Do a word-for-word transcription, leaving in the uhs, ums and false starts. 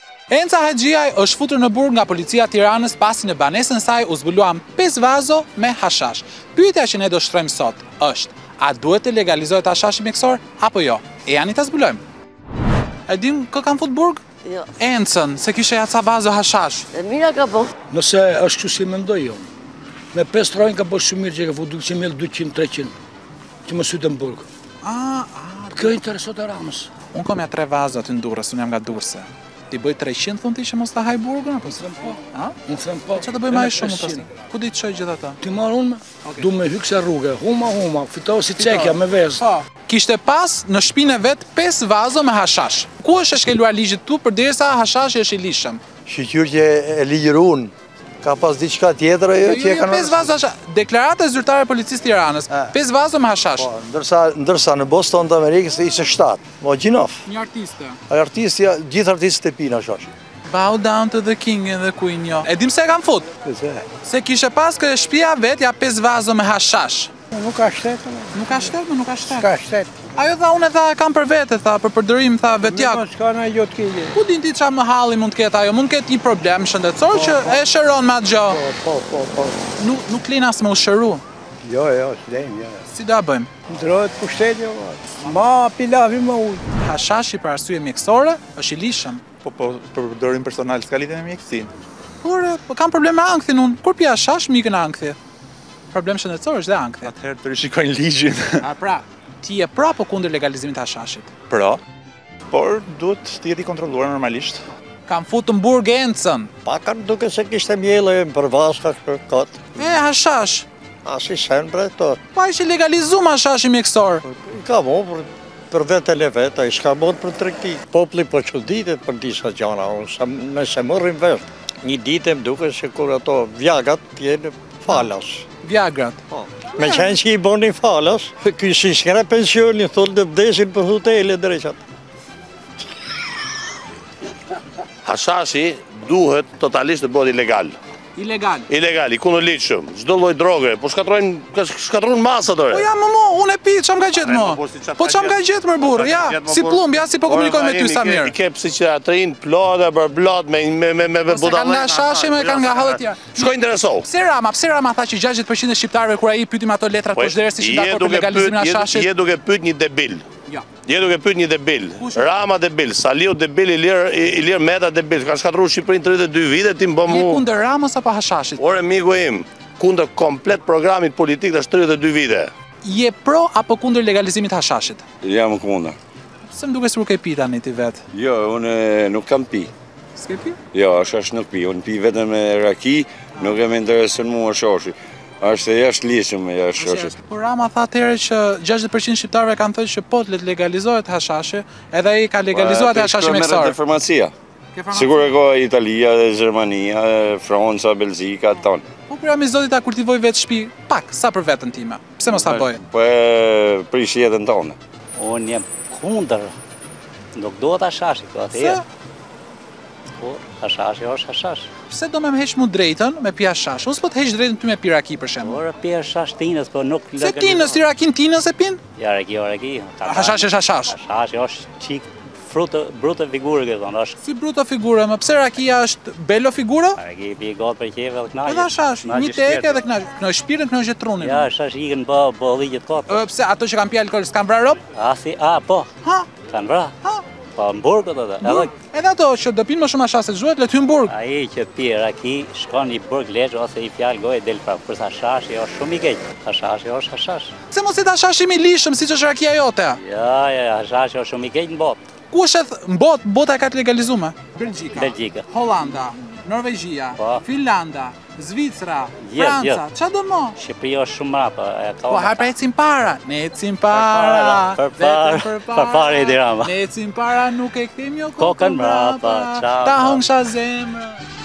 Enca Haxhiaj është futur në burg nga policia e Tiranës pasi në banesën saj u zbuluan pesë vazo me hashash. Pyetja që ne do shtrojmë sot është, a duhet të legalizohet hashashi mjekësor apo jo? E jani ta zbulojmë. E dim kë kanë fut burg? Jo. Encën, se kishe ja ca vazo hashash. E mira ka po. Nëse është kështu si mendoj jo. Me pesë trojnë ka bërë shumë mirë që ka futur duke që dyqind treqind që më sytë në burg. Ah, ah. Kjo interesot e Ramës. Unë kom ja tre vazo aty në Durrës, unë jam nga Durrëse. Ti bëj treqind thunë ti që mos ta haj burgun apo? Unë them po. Ha? Unë them po. Çfarë të bëj më shumë pastaj? Ku di të çoj gjithë ata? Ti marr unë, du me hykse rrugë, huma huma, fitoj si cekja me vezë. Po. Kishte pas në shtëpinë e vet pesë vazo me hashash. Ku është e shkeluar ligji tu përderisa hashashi është i lishëm? Shqyr që e ligjëruan, ka pas diçka tjetër ajo që e kanë. pesë vazo hashash. Deklarata zyrtare e policisë Tiranës. pesë vazo me hashash. Po, ndërsa ndërsa në Boston të Amerikës ishte shtatë. Mo gjinof. Një artiste. Ai artisti, gjithë artistët e pinë hashash. Bow down to the king and the queen, jo. E dim se e kam fut. Pse? Se kishe pas kë shtëpia vet ja pesë vazo me hashash. Nuk ka shtetë. Nuk ka shtet, nuk ka shtet. Ka shtetë. Ajo tha unë tha e kam për vete, tha për përdorim, tha vetjak. Nuk ka në jo të kije. Ku din ti çfarë më halli mund të ketë ajo? Mund të ketë një problem shëndetësor që e shëron me atë gjë. Po, po, po. Nuk nuk lin as me u shëru. Jo, jo, s'lejm, jo. Si da bëjmë? Ndrohet pushtetje, ma pilavi më ujë. Hashashi për arsye mjekësore është i lishëm. Po, po, për përdorim personal, s'ka lidhje me mjekësinë. Por po kam problem me ankthin unë. Kur pi hashash mikën ankthi. Problem shëndetësor është dhe ankthi. Atëherë të rishikojnë ligjin. A pra, ti je pra po kundër legalizimit të hashashit? Pra, por duhet të jeti kontrolluar normalisht. Kam futur në burg Encën. Pakar duke se kishte mjellë për vaska për kot. E hashash. As i sen bre to. Pa ishte legalizuar hashashi mjekësor. Ka mo për për vetë e vetë, ai s'ka bërë për tregti. Populli po çuditet për disa gjëra, ose nëse morrim vesh. Një ditë më duket se kur ato vjagat janë falas. Viagrat. Po. Me qenë që i bonin falas, ky si s'kena pensionin, thonë të vdesin për hotele drejtat. Hashashi duhet totalisht të bëhet ilegal. Ilegal. Ilegal, i kundërligjshëm. Çdo lloj droge, po shkatrojnë shkatrojnë masat orë. Po ja më mo, unë e pi, çam ka gjetë mo. Po çam ka gjetë më burr, ja, si plumb, ja si po komunikoj me ty sa mirë. I ke psikiatrin plotë për blot me me me me budalla. Kanë hashashi me kanë nga hallet tjera. S'ko interesou. Pse Rama, pse Rama tha që gjashtëdhjetë përqind e shqiptarëve kur ai pyetim ato letrat poshtë ishin dakord për legalizimin e hashashit? Je duke pyet një debil. Jo. Je duke pyet një debil. Rama debil, Saliu debil, Ilir Ilir Meta debil. Ka shkatruar Shqipërinë tridhjetë e dy vite ti më Je kundër Ramës apo hashashit? Ore miku im, kundër komplet programit politik tash tridhjetë e dy vite. Je pro apo kundër legalizimit të hashashit? Jam kundër. Se më duket se nuk e pi tani ti vet. Jo, unë nuk kam pi. S'ke pi? Jo, hashash nuk pi. Unë pi vetëm me raki, nuk e më intereson mua hashashi. Është e jashtë lishëm me hashashi. Por Rama tha atëherë që gjashtëdhjetë përqind shqiptarëve kanë thënë që po të legalizohet hashashi, edhe ai ka legalizuar hashashi mjekësor. Farmacia. Sigur e ka Italia, Gjermania, Franca, Belgjika, ton. Po kur jam i zotit ta kultivoj vetë shtëpi, pak, sa për veten time. Pse mos ta bëj? Po e prish jetën tonë. Unë jam kundër. Nuk duhet hashashi, po atëherë. Po, hashashi është hashash. Pse do me më heq mu drejtën me pi hashash? Unë s'po të heq drejtën ty me pi raki për shembull. Por pi hashash tinës, po nuk Se tinës, ti rakin tinës e pin? Ja raki, ja raki. Hashash është hashash. Hashashi është çik frutë brutë figurë që thonë, është. Si bruto figurë, më pse rakia është belo figurë? Raki pi gat për qeve dhe knaqe. Edhe hashash, një tek edhe knaqe. Knaqe shpirtin, knaqe trunin. Ja, hashash ikën po bolligjet kot. Pse ato që kanë pi alkool s'kan vrarë rob? A si, a po. Ha? Kan vra. Ha? Po në burg ato edhe. Edhe ato që do pinë më shumë hashash se zhuhet, le të hyjnë burg. Ai që pi raki shkon i burg Lezhë ose i fjalë gojë del prap. Për hashashi është shumë i keq. Hashashi është hashash. Pse mos i hashashi i lishëm siç është rakia jote? Ja, ja, hashashi është shumë i keq në botë. Ku është në botë, bota e ka të legalizuar? Belgjika. Belgjika. Hollanda, Norvegjia, Finlanda, Zvicra, Jet, Franca, jet. ç'a do më? Shqipëria është shumë mrapa. e ka Po hajde ecim para, ne ecim para. Përpara, përpara i dirama. Ne ecim para, nuk e kthim jo Kokën mrapa, çao. Ta hongsha zemra.